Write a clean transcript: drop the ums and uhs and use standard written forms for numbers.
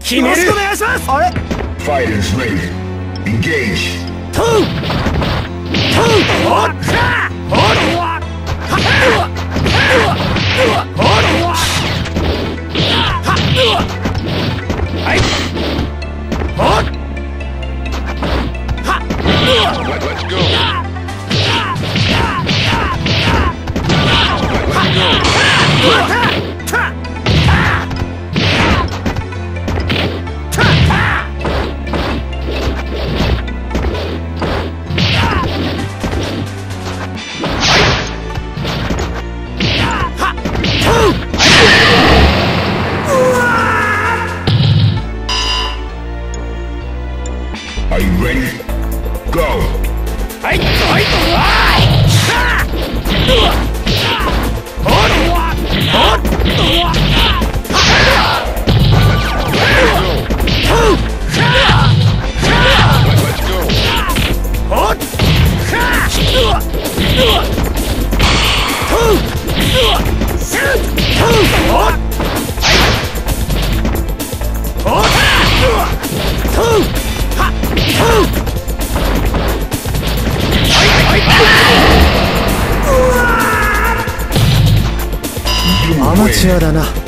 決める。よろしくお願いします。あれ Fighters ready. Engage. トゥーおっかおっわはいおっ Let's go. Are you ready? Go! Hey! アマチュアだな。